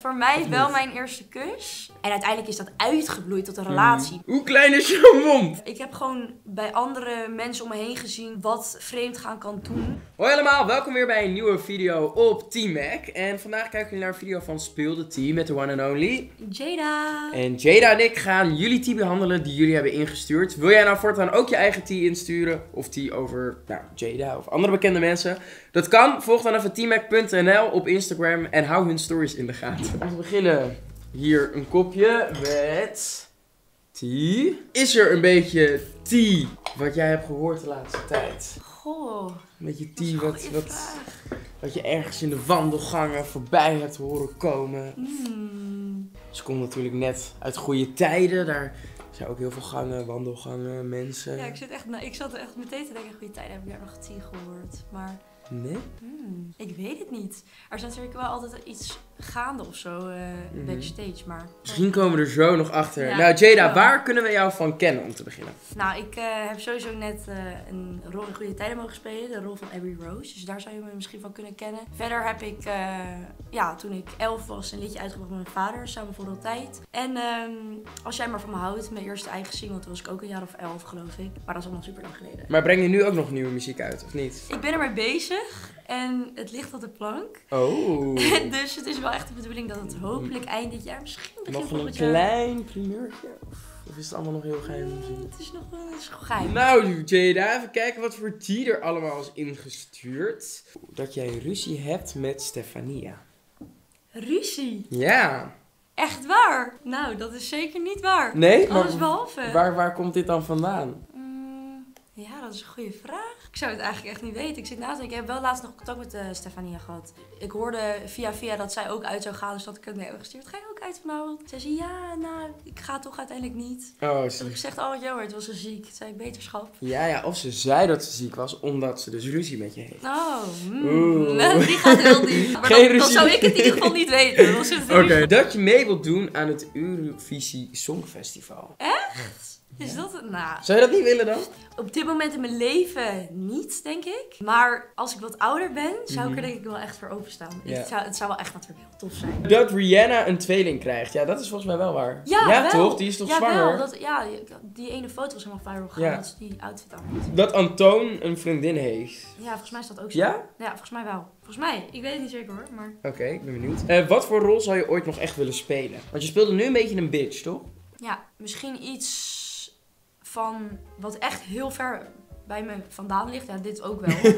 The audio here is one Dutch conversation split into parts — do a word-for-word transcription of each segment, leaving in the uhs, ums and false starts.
Voor mij Of wel niet? mijn eerste kus. En uiteindelijk is dat uitgebloeid tot een relatie. Mm. Hoe klein is jouw mond? Ik heb gewoon bij andere mensen om me heen gezien wat vreemd gaan kan doen. Hoi allemaal, welkom weer bij een nieuwe video op T-Mac. En vandaag kijken jullie naar een video van Speel de Tea met de one and only Jada. En Jada en ik gaan jullie tea behandelen die jullie hebben ingestuurd. Wil jij nou voortaan ook je eigen tea insturen? Of tea over nou, Jada of andere bekende mensen? Dat kan. Volg dan even t mac punt n l op Instagram en hou hun stories in de gaten. Om te beginnen hier een kopje met tea. Is er een beetje tea wat jij hebt gehoord de laatste tijd? Goh. Een beetje Dat is tea een wat, goeie wat, vraag. wat je ergens in de wandelgangen voorbij hebt horen komen. Hmm. Ze komt natuurlijk net uit goede tijden. Daar zijn ook heel veel gangen, wandelgangen, mensen. Ja, ik zit, echt, nou, ik zat er echt meteen te denken, goede tijden heb ik daar nog tien gehoord. Maar Nee? hmm, ik weet het niet. Er is natuurlijk wel altijd iets gaande of zo uh, Mhm. backstage, maar... Misschien komen we er zo nog achter. Ja, nou Jada, wel. waar kunnen we jou van kennen om te beginnen? Nou, ik uh, heb sowieso net uh, een rol in Goede Tijden mogen spelen. De rol van Abby Rose. Dus daar zou je me misschien van kunnen kennen. Verder heb ik, uh, ja, toen ik elf was, een liedje uitgebracht met mijn vader. Samen voor altijd. En um, Als jij maar van me houdt, mijn eerste eigen single. Toen was ik ook een jaar of elf, geloof ik. Maar dat is allemaal super lang geleden. Maar breng je nu ook nog nieuwe muziek uit, of niet? Ik ben ermee bezig. En het ligt op de plank. Oh. Dus het is wel echt de bedoeling dat het hopelijk eind dit jaar, misschien begin Nog een volgend jaar. klein primeurtje? Of, of is het allemaal nog heel geheim? Mm, Het is nog wel eens geheim. Nou Jada, even kijken wat voor tea er allemaal is ingestuurd. Dat jij ruzie hebt met Stefania. Ruzie. Ja. Echt waar? Nou, dat is zeker niet waar. Nee? Maar Alles behalve. Waar, waar komt dit dan vandaan? Mm, ja, dat is een goede vraag. Ik zou het eigenlijk echt niet weten. Ik zit naast Ik heb wel laatst nog contact met uh, Stefania gehad. Ik hoorde via via dat zij ook uit zou gaan. Dus dat ik ook mee heb gestuurd. Ga je ook uit vanavond? Zij zei ja, nou, ik ga toch uiteindelijk niet. Oh, Toen ze- heb ik gezegd, oh jammer, het was zo ziek. Toen zei ik, beterschap. ja, ja, of ze zei dat ze ziek was, omdat ze dus ruzie met je heeft. Oh, mm. Oeh. Nou, die gaat heel diep. Maar Geen dan, dan ruzie. zou ik het in ieder geval niet weten. Dan zit het Oké, dat je mee wilt doen aan het Eurovisie Songfestival. Echt? Is dat het? Nou, Zou je dat niet willen dan? op dit moment in mijn leven niet, denk ik. Maar als ik wat ouder ben, zou ik er Mhm. denk ik wel echt voor openstaan. Ja. Het, zou, het zou wel echt natuurlijk heel tof zijn. Dat Rihanna een tweeling krijgt, ja, dat is volgens mij wel waar. Ja, wel. toch? Die is toch ja, zwanger? Wel. Dat, ja, die ene foto was helemaal viral gegaan. Ja. Dat ze die outfit aan had. Dat Antoon een vriendin heeft. Ja, volgens mij is dat ook zo. Ja? Ja, volgens mij wel. Volgens mij. Ik weet het niet zeker hoor, maar... Oké, ik ben benieuwd. Eh, wat voor rol zou je ooit nog echt willen spelen? Want je speelde nu een beetje een bitch, toch? Ja, misschien iets van wat echt heel ver bij me vandaan ligt. Ja, dit ook wel.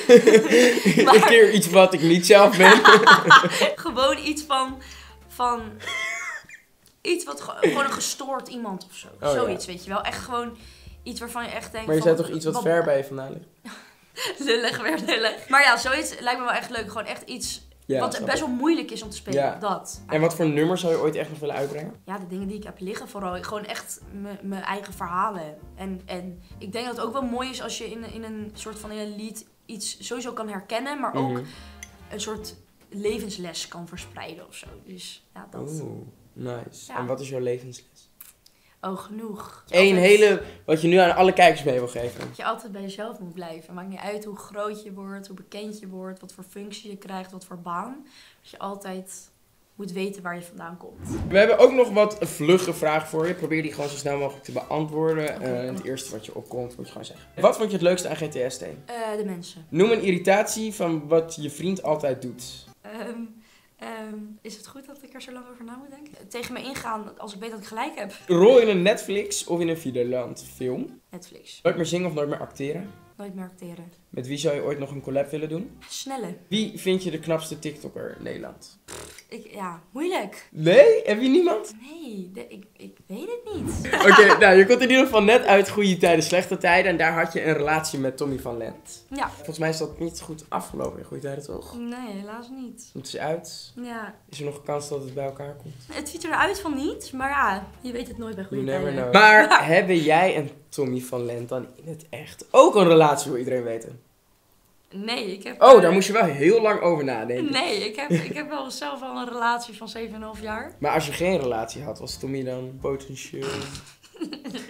Een keer iets wat ik niet zelf ben. Gewoon iets van... van iets wat ge- gewoon een gestoord iemand of zo. Oh, Zoiets, weet je wel. Echt gewoon iets waarvan je echt denkt Maar je van... zei toch iets wat ver bij je vandaan ligt? Lullig, weer lullig. Maar ja, zoiets lijkt me wel echt leuk. Gewoon echt iets Ja, wat snap best ik. wel moeilijk is om te spelen. Ja. Dat. En wat voor nummer zou je ooit echt nog willen uitbrengen? Ja, de dingen die ik heb liggen vooral. Gewoon echt m- mijn eigen verhalen. En, en ik denk dat het ook wel mooi is als je in, in een soort van in een lied iets sowieso kan herkennen. Maar ook Mhm. een soort levensles kan verspreiden of zo. Dus ja, dat. Oeh, nice. Ja. En wat is jouw levensles? Oh, genoeg. Dat je Eén altijd- hele, wat je nu aan alle kijkers mee wil geven. Dat je altijd bij jezelf moet blijven. Maakt niet uit hoe groot je wordt, hoe bekend je wordt, wat voor functie je krijgt, wat voor baan. Dat je altijd moet weten waar je vandaan komt. We hebben ook nog wat vlugge vragen voor je. Probeer die gewoon zo snel mogelijk te beantwoorden. Oké. Eh, het eerste wat je opkomt, moet je gewoon zeggen. Wat vond je het leukste aan G T S T? Eh, de mensen. Noem een irritatie van wat je vriend altijd doet. Ehm, ehm, is het goed dat ik er zo lang over na moet denken? Tegen me ingaan als ik weet dat ik gelijk heb. Rol in een Netflix of in een Videoland film. Netflix. Nooit meer zingen of nooit meer acteren. Nooit meer acteren. Met wie zou je ooit nog een collab willen doen? Snelle. Wie vind je de knapste TikToker in Nederland? Ik, ja, moeilijk. Nee? Heb je niemand? Nee, de- ik, ik weet het niet. Oké, nou je komt in ieder geval net uit goede tijden, slechte tijden. En daar had je een relatie met Tommy van Lent. Ja. Volgens mij is dat niet goed afgelopen in goede tijden, toch? Nee, helaas niet. Het is uit. Ja, Is er nog een kans dat het bij elkaar komt? het ziet eruit van niet, maar ja, je weet het nooit bij goede You never tijden. know. Maar hebben jij en Tommy van Lent dan in het echt ook een relatie, wil iedereen weten? Nee, ik heb... Oh, eh, daar moest je wel heel lang over nadenken. Nee, ik heb, ik heb wel zelf al een relatie van zeven komma vijf jaar. Maar als je geen relatie had, was Tommy dan potentieel?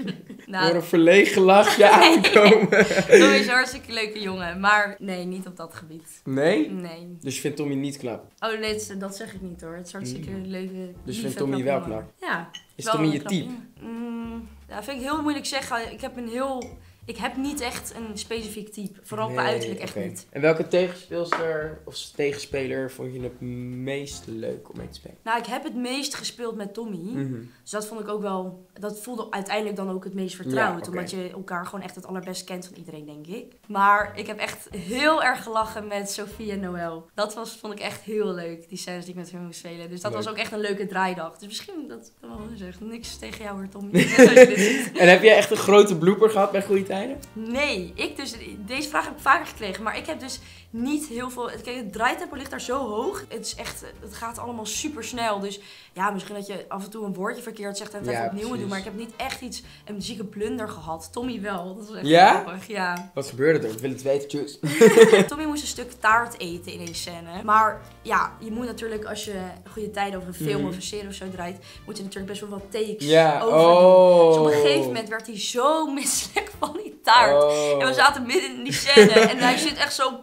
Nou, Door een verlegen lachje aankomen. Tommy is een hartstikke leuke jongen. Maar nee, niet op dat gebied. Nee? Nee. Dus je vindt Tommy niet knap? Oh nee, dat, dat zeg ik niet hoor. Het is hartstikke Mm. leuke. Dus je lieve, vindt Tommy knappe wel jongen. knap? Ja. Is wel Tommy een je knappe type? jongen. Mm, ja, vind ik heel moeilijk zeggen. Ik heb een heel... Ik heb niet echt een specifiek type. Vooral qua Nee, uiterlijk echt oké. niet. En welke tegenspeelster of tegenspeler vond je het meest leuk om mee te spelen? Nou, ik heb het meest gespeeld met Tommy. Mhm. Dus dat vond ik ook wel... Dat voelde uiteindelijk dan ook het meest vertrouwd. Ja, oké. Omdat je elkaar gewoon echt het allerbest kent van iedereen, denk ik. Maar ik heb echt heel erg gelachen met Sophie en Noël. Dat was, vond ik echt heel leuk. Die scènes die ik met hun moest spelen. Dus dat Leuk. was ook echt een leuke draaidag. Dus misschien, dat kan wel zeggen. Niks tegen jou hoor, Tommy. Als je dit ziet. En heb jij echt een grote blooper gehad bij Goede Tijden? Nee, ik dus... Deze vraag heb ik vaker gekregen. Maar ik heb dus niet heel veel... Kijk, het draaitempo ligt daar zo hoog. Het is echt... Het gaat allemaal super snel. Dus ja, misschien dat je af en toe een woordje verkeerd zegt en het Ja, even opnieuw moet precies. doen. Maar ik heb niet echt iets... Een zieke blunder gehad. Tommy wel. Dat was echt Ja? grappig. Ja. Wat gebeurde er? Ik wil het weten, juice. Tommy moest een stuk taart eten in een scène. Maar ja, je moet natuurlijk als je Goede Tijden of een film Mhm. of een serie of zo draait, moet je natuurlijk best wel wat takes Ja, over doen. oh. Dus op een gegeven moment werd hij zo misselijk van die taart. Oh. En we zaten midden in die scène en hij zit echt zo...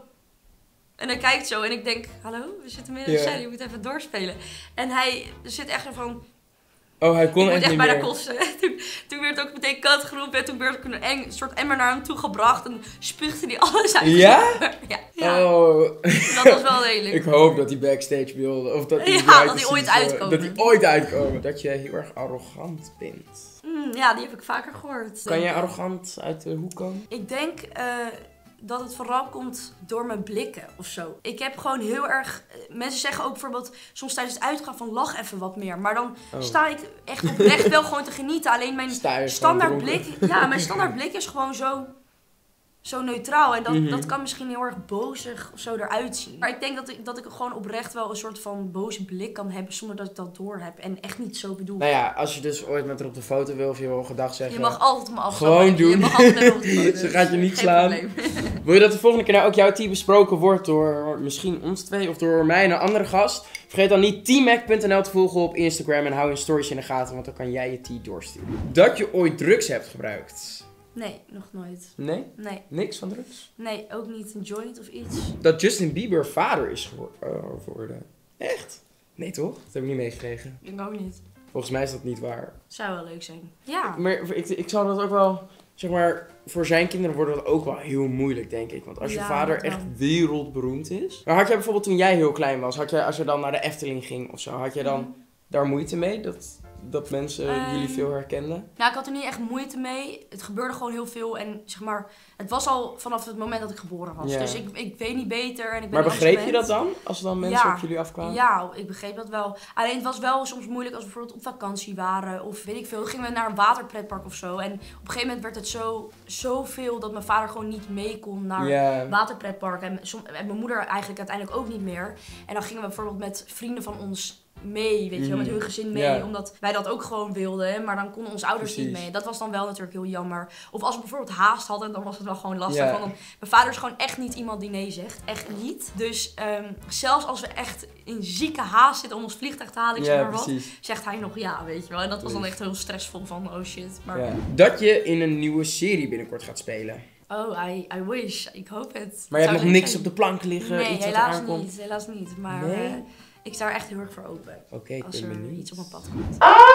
En hij kijkt zo en ik denk, hallo, we zitten midden in de Ja. scène, je moet even doorspelen. En hij zit echt zo van, Oh, hij kon ik moet echt echt niet bijna meer. kosten. Toen, toen werd ook meteen kat geroepen en toen werd ook een, eng, een soort emmer naar hem toe gebracht en spuugde hij alles uit. Ja? ja, ja. Oh. Dat was wel lelijk. Ik hoop dat hij backstage wilde. Of dat hij Ja, behind dat the hij ooit scenes, eh, uitkomen. Dat hij ooit uitkomen. Dat je heel erg arrogant bent. Mm, ja, die heb ik vaker gehoord. Kan jij arrogant uit de hoek komen? Ik denk eh, dat het vooral komt door mijn blikken of zo. Ik heb gewoon heel erg... eh, Mensen zeggen ook bijvoorbeeld soms tijdens het uitgaan van lach even wat meer. Maar dan Oh. sta ik echt oprecht wel gewoon te genieten. Alleen mijn Sta je standaard gewoon dronken? blik... Ja, mijn standaard blik is gewoon zo... Zo neutraal. En dat, Mhm. dat kan misschien heel erg bozig of zo eruit zien. Maar ik denk dat ik, dat ik gewoon oprecht wel een soort van boze blik kan hebben zonder dat ik dat door heb. En echt niet zo bedoel. Nou ja, als je dus ooit met haar op de foto wil of je wil gedag zeggen. Je mag altijd me afstappen. Gewoon Je doen. mag altijd met me op de foto. Ze gaat je niet Geen slaan. probleem. Wil je dat de volgende keer nou ook jouw team besproken wordt door misschien ons twee of door mij en een andere gast? Vergeet dan niet teamac punt n l te volgen op Instagram en hou je stories in de gaten, want dan kan jij je tea doorsturen. Dat je ooit drugs hebt gebruikt. Nee, nog nooit. Nee? Nee, Niks van drugs? nee, ook niet een joint of iets. Dat Justin Bieber vader is geworden. Echt? Nee toch? Dat heb ik niet meegekregen. Ik ook niet. Volgens mij is dat niet waar. Zou wel leuk zijn. Ja. Maar ik, ik zou dat ook wel, zeg maar, voor zijn kinderen wordt dat ook wel heel moeilijk, denk ik. Want als je Ja, vader dat wel. echt wereldberoemd is. Maar had jij bijvoorbeeld toen jij heel klein was, had jij, als je dan naar de Efteling ging of zo, had jij dan Mhm. daar moeite mee? Dat, dat mensen Ehm, jullie veel herkenden? Nou, ik had er niet echt moeite mee. Het gebeurde gewoon heel veel. En zeg maar, het was al vanaf het moment dat ik geboren was. Ja. Dus ik, ik weet niet beter. En ik ben Maar niet begreep je gewend. dat dan? Als er dan mensen Ja. op jullie afkwamen? Ja, ik begreep dat wel. Alleen het was wel soms moeilijk als we bijvoorbeeld op vakantie waren. Of weet ik veel. Gingen we naar een waterpretpark of zo. En op een gegeven moment werd het zo, zoveel dat mijn vader gewoon niet mee kon naar Ja. waterpretpark. En, som- en mijn moeder eigenlijk uiteindelijk ook niet meer. En dan gingen we bijvoorbeeld met vrienden van ons mee, weet je wel, met Mhm. hun gezin mee. Ja. Omdat wij dat ook gewoon wilden. Maar dan konden onze ouders niet Precies. mee. Dat was dan wel natuurlijk heel jammer. Of als we bijvoorbeeld haast hadden, dan was het wel gewoon lastig. Ja. Want dan, mijn vader is gewoon echt niet iemand die nee zegt. Echt niet. Dus ehm, zelfs als we echt in zieke haast zitten om ons vliegtuig te halen, ik zeg Ja, maar wat, precies. zegt hij nog ja, weet je wel. En dat was dan Precies. echt heel stressvol van, oh shit. Maar, Ja. Dat je in een nieuwe serie binnenkort gaat spelen. oh, I, I wish. Ik hoop het. Maar je Het hebt nog zou niks leuk op de plank liggen? zijn. Nee, iets wat helaas eraan komt? niet. Helaas niet. Maar Nee? eh, ik sta er echt heel erg voor open. Oké, ik Als ben er benieuwd. iets op mijn pad komt.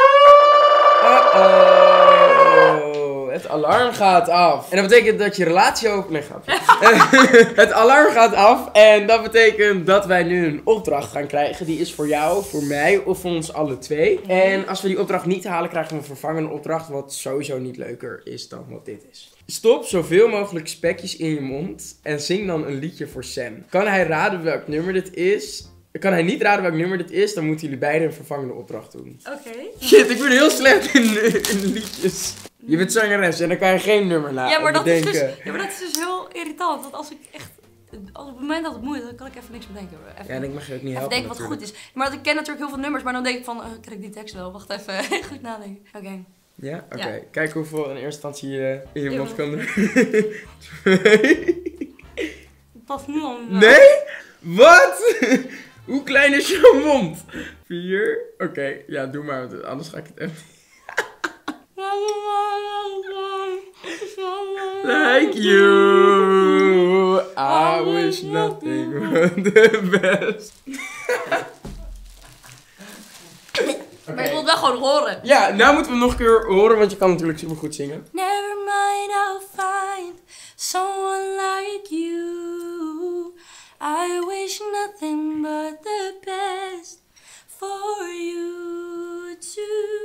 Uh-oh. Het alarm gaat af. En dat betekent dat je relatie ook... Nee, grapje. Het alarm gaat af. En dat betekent dat wij nu een opdracht gaan krijgen. Die is voor jou, voor mij of voor ons alle twee. En als we die opdracht niet halen, krijgen we een vervangende opdracht. Wat sowieso niet leuker is dan wat dit is. Stop zoveel mogelijk spekjes in je mond. En zing dan een liedje voor Sam. Kan hij raden welk nummer dit is? Kan hij niet raden welk nummer dit is, dan moeten jullie beiden een vervangende opdracht doen. Oké. Shit, ik ben heel slecht in, in liedjes. Je bent zangeres en dan kan je geen nummer na Ja, maar dat is dus, bedenken. ja, maar dat is dus heel irritant. Want als ik echt... Als op het moment dat het moet, dan kan ik even niks bedenken. Even, Ja, en ik mag je ook niet even helpen denken wat natuurlijk. goed is. Maar dat ik ken natuurlijk heel veel nummers, maar dan denk ik van... Uh, ken ik die tekst wel? Wacht even. Goed nadenken. Oké. Ja? Oké. Ja. Kijk hoeveel in eerste instantie je in je Ja. mond kan doen. Pas nu al. Nee? Wat? Hoe klein is je mond? Vier? Oké, ja, doe maar, want anders ga ik het echt... Like you, I wish nothing but the best. Okay. Maar ik wil het wel gewoon horen. Ja, nou moeten we hem nog een keer horen, want je kan natuurlijk super goed zingen. Never mind, I'll find someone like you. I wish nothing but the best for you too.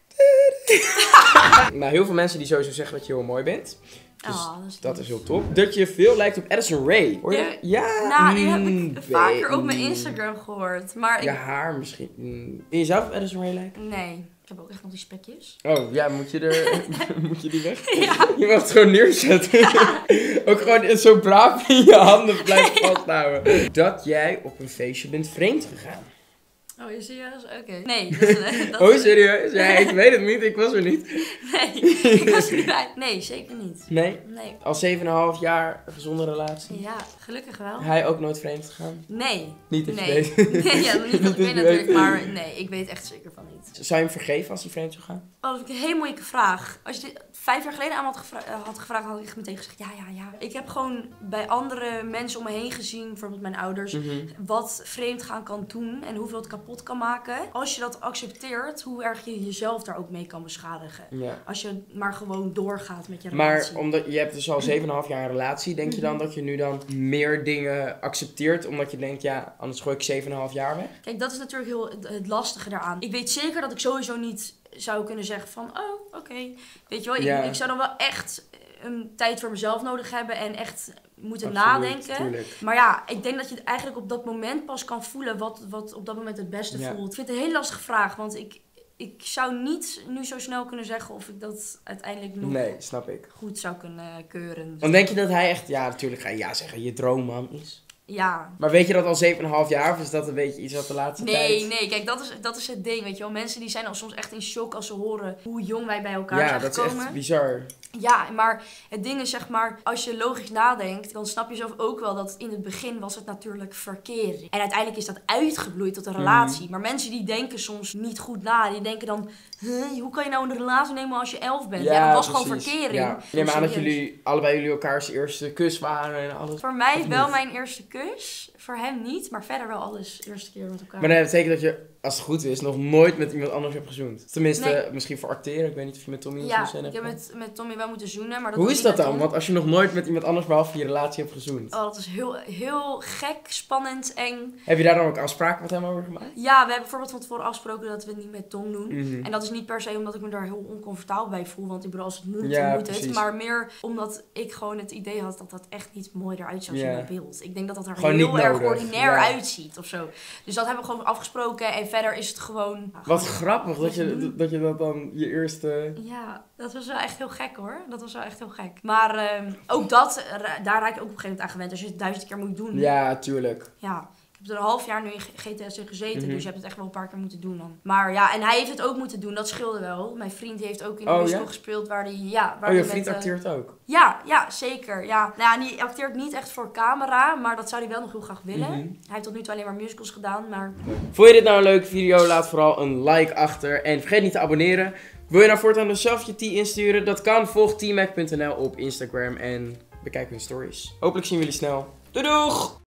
Nou, heel veel mensen die sowieso zeggen dat je heel mooi bent. Dus oh, dat, is, dat is heel top. Dat je veel lijkt op Addison Rae. Hoor je? Ja. Ja. Nou, die heb mm, ik vaker babe. op mijn Instagram gehoord. Maar Je ik... haar misschien. Mm. Vind je zelf op Addison Rae lijken? Nee, ik heb ook echt nog die spekjes. Oh, ja, moet je, er, moet je die weg? Ja. Je mag het gewoon neerzetten. Ja. Ook gewoon zo braaf in je handen blijven vasthouden. Dat jij op een feestje bent vreemd gegaan. Oh, je serieus? Oké. Okay. Nee. Dat is, dat oh, is... serieus? Ja, ik weet het niet. Ik was er niet. Nee, ik was er niet bij. Nee, zeker niet. Nee? Nee. Al zeven en een half jaar een gezonde relatie. Ja, gelukkig wel. Hij ook nooit vreemd gegaan? Nee. Niet dat je nee. weet. Nee, ja, niet dat ik weet natuurlijk, maar nee, ik weet echt zeker van niet. Zou je hem vergeven als hij vreemd zou gaan? Oh, dat vind ik een hele moeilijke vraag. Als je dit vijf jaar geleden aan me had, gevra had gevraagd, had ik echt meteen gezegd ja, ja, ja. Ik heb gewoon bij andere mensen om me heen gezien, bijvoorbeeld mijn ouders, Mm-hmm. wat vreemd gaan kan doen en hoeveel het kapot kan maken. Als je dat accepteert, hoe erg je jezelf daar ook mee kan beschadigen. Ja. Als je maar gewoon doorgaat met je Maar relatie. omdat je hebt dus al zeven en een half jaar een relatie, denk je dan dat je nu dan meer dingen accepteert, omdat je denkt, ja, anders gooi ik zeven en een half jaar weg? Kijk, dat is natuurlijk heel het, het lastige daaraan. Ik weet zeker dat ik sowieso niet zou kunnen zeggen van, oh, oké. Okay. Weet je wel, ik, Ja. ik zou dan wel echt een tijd voor mezelf nodig hebben en echt moeten Absoluut, nadenken. Tuurlijk. Maar ja, ik denk dat je eigenlijk op dat moment pas kan voelen wat, wat op dat moment het beste Ja. voelt. Ik vind het een hele lastige vraag, want ik, ik zou niet nu zo snel kunnen zeggen of ik dat uiteindelijk nog Nee, snap ik. goed zou kunnen keuren. Dan denk je dat hij echt, ja, natuurlijk ga je ja zeggen, je droomman is. Ja. Maar weet je dat al zeven en een half jaar of is dat een beetje iets wat de laatste Nee, tijd... nee, kijk, dat is, dat is het ding, weet je wel. Mensen die zijn al soms echt in shock als ze horen hoe jong wij bij elkaar Ja, zijn dat gekomen. is echt bizar. Ja, maar het ding is zeg maar, als je logisch nadenkt, dan snap je zelf ook wel dat in het begin was het natuurlijk verkering. En uiteindelijk is dat uitgebloeid tot een relatie. Mm. Maar mensen die denken soms niet goed na, die denken dan, huh, hoe kan je nou een relatie nemen als je elf bent? Ja, dat was gewoon precies. verkering. Ja. Ik neem aan dat Serieus. jullie, allebei jullie elkaars eerste kus waren en alles. Voor mij Of wel niet? mijn eerste kus, voor hem niet, maar verder wel alles eerste keer met elkaar. Maar dat betekent dat je, als het goed is, nog nooit met iemand anders hebt gezoend. Tenminste, Nee. misschien voor acteren. Ik weet niet of je met Tommy Ja, zo'n scène ik hebt heb gehad. met, met Tommy wel moeten zoenen, maar dat Hoe was is niet dat met dan? Tom. Want als je nog nooit met iemand anders behalve je relatie hebt gezoend. Oh, dat is heel, heel gek, spannend, eng. Heb je daar dan ook afspraken met hem over gemaakt? Ja, we hebben bijvoorbeeld van tevoren afgesproken dat we het niet met Tom doen. Mhm. En dat is niet per se omdat ik me daar heel oncomfortabel bij voel. Want ik bedoel, als het moet, Ja, dan moet het. precies. Maar meer omdat ik gewoon het idee had dat dat echt niet mooi eruit zou zien Ja. op beeld. Ik denk dat dat er Gewoon heel niet erg nodig, ordinair ja. uitziet of zo. Dus dat hebben we gewoon afgesproken. En verder is het gewoon... nou, Wat gewoon- grappig dat je, dat je dat dan je eerste... Ja, dat was wel echt heel gek hoor. Dat was wel echt heel gek. Maar ehm, ook dat, ra- daar raak je ook op een gegeven moment aan gewend. Als je het duizend keer moet doen. Ja, tuurlijk. Ja. Ik heb er een half jaar nu in G T S in gezeten, Mhm. dus je hebt het echt wel een paar keer moeten doen dan. Maar ja, en hij heeft het ook moeten doen, dat scheelde wel. Mijn vriend heeft ook in de Oh, musical ja? gespeeld waar hij... Ja, waar Oh, je hij vriend met, eh, acteert ook? Ja, ja, zeker. Ja. Nou ja, die acteert niet echt voor camera, maar dat zou hij wel nog heel graag willen. Mhm. Hij heeft tot nu toe alleen maar musicals gedaan, maar... Vond je dit nou een leuke video? Laat vooral een like achter. En vergeet niet te abonneren. Wil je nou voortaan dus zelf je tea insturen? Dat kan. Volg t mac punt n l op Instagram en bekijk hun stories. Hopelijk zien we jullie snel. Doei doeg!